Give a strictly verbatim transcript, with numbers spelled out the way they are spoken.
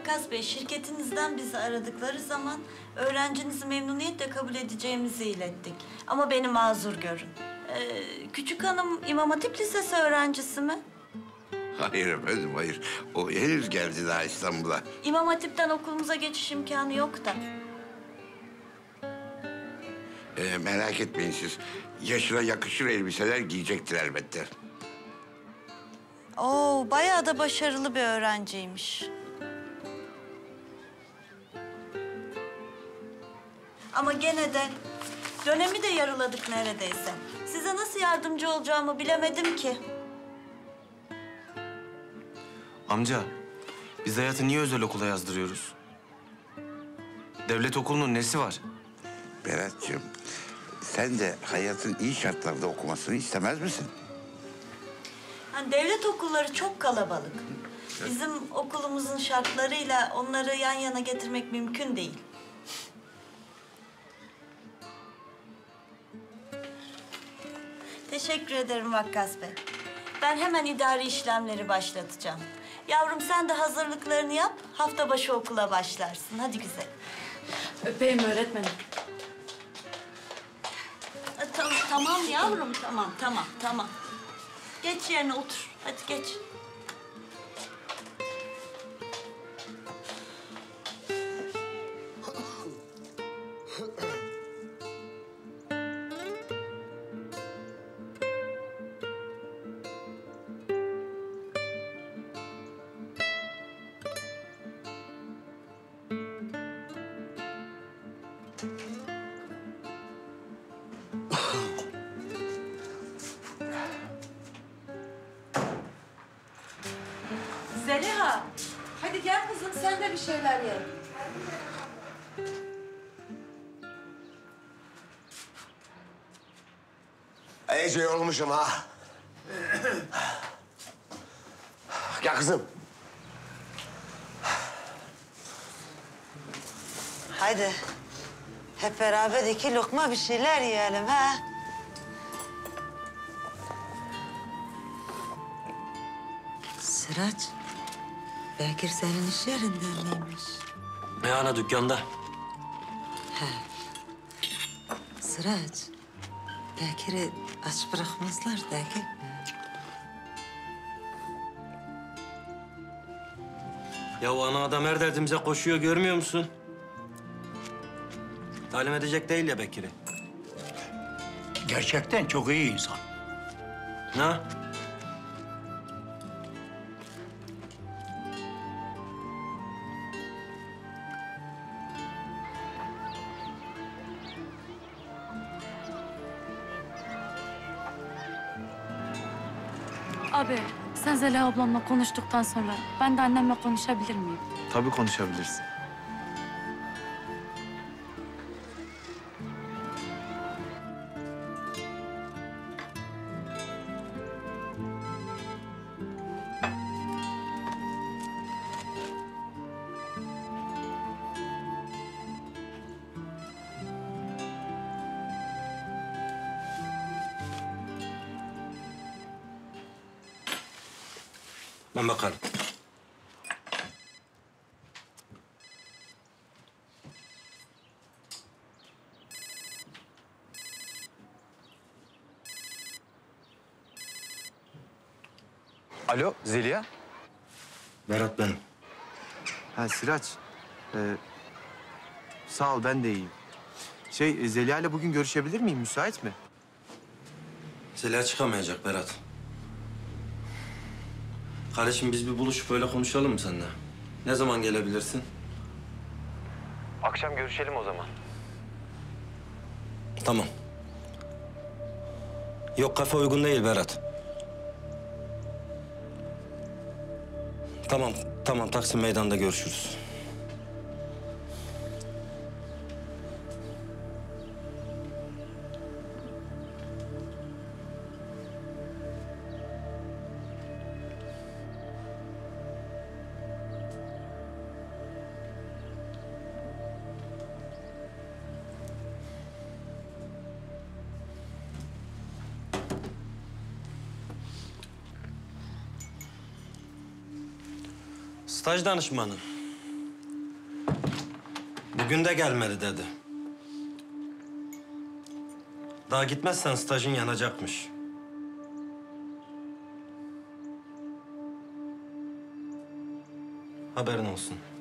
Vakkas Bey, şirketinizden bizi aradıkları zaman öğrencinizi memnuniyetle kabul edeceğimizi ilettik. Ama beni mazur görün. Ee, küçük hanım İmam Hatip Lisesi öğrencisi mi? Hayır efendim, hayır. O henüz geldi daha İstanbul'a. İmam Hatip'ten okulumuza geçiş imkanı yok da. Ee, merak etmeyin siz. Yaşına yakışır elbiseler giyecektir elbette. Oo, bayağı da başarılı bir öğrenciymiş. Ama gene de dönemi de yarıladık neredeyse. Size nasıl yardımcı olacağımı bilemedim ki. Amca, biz Hayat'ı niye özel okula yazdırıyoruz? Devlet okulunun nesi var? Berat'cığım, sen de Hayat'ın iyi şartlarda okumasını istemez misin? Yani devlet okulları çok kalabalık. Bizim okulumuzun şartlarıyla onları yan yana getirmek mümkün değil. Teşekkür ederim Vakkas Bey. Ben hemen idari işlemleri başlatacağım. Yavrum sen de hazırlıklarını yap, hafta başı okula başlarsın. Hadi güzel. Öpeyim öğretmenim. Ha, tamam, tamam yavrum, tamam, tamam, tamam. Geç yerine otur, hadi geç. Zeliha, hadi gel kızım sen de bir şeyler ye. İyice yorulmuşum ha. Gel kızım. Haydi. Hep beraber iki lokma bir şeyler yiyelim ha. Sıraç, Bekir senin iş yerinden miymiş? Ne ana dükkanda? He. Sıraç, Bekir'i aç bırakmazlar değil mi? Ya o ana adam her derdimize koşuyor, görmüyor musun? Talim edecek değil ya Bekir'i. Gerçekten çok iyi insan. Ne? Abi, sen Zeliha ablamla konuştuktan sonra ben de annemle konuşabilir miyim? Tabii konuşabilirsin. Ben bakarım. Alo, Zeliha. Berat benim. Ha, Sıraç. Ee, sağ ol, ben de iyiyim. Şey, Zeliha ile bugün görüşebilir miyim? Müsait mi? Zeliha çıkamayacak Berat. Kardeşim biz bir buluşup böyle konuşalım mı seninle? Ne zaman gelebilirsin? Akşam görüşelim o zaman. Tamam. Yok kafe uygun değil Berat. Tamam, tamam Taksim Meydanı'nda görüşürüz. Staj danışmanı. Bugün de gelmeli dedi. Daha gitmezsen stajın yanacakmış. Haberin olsun.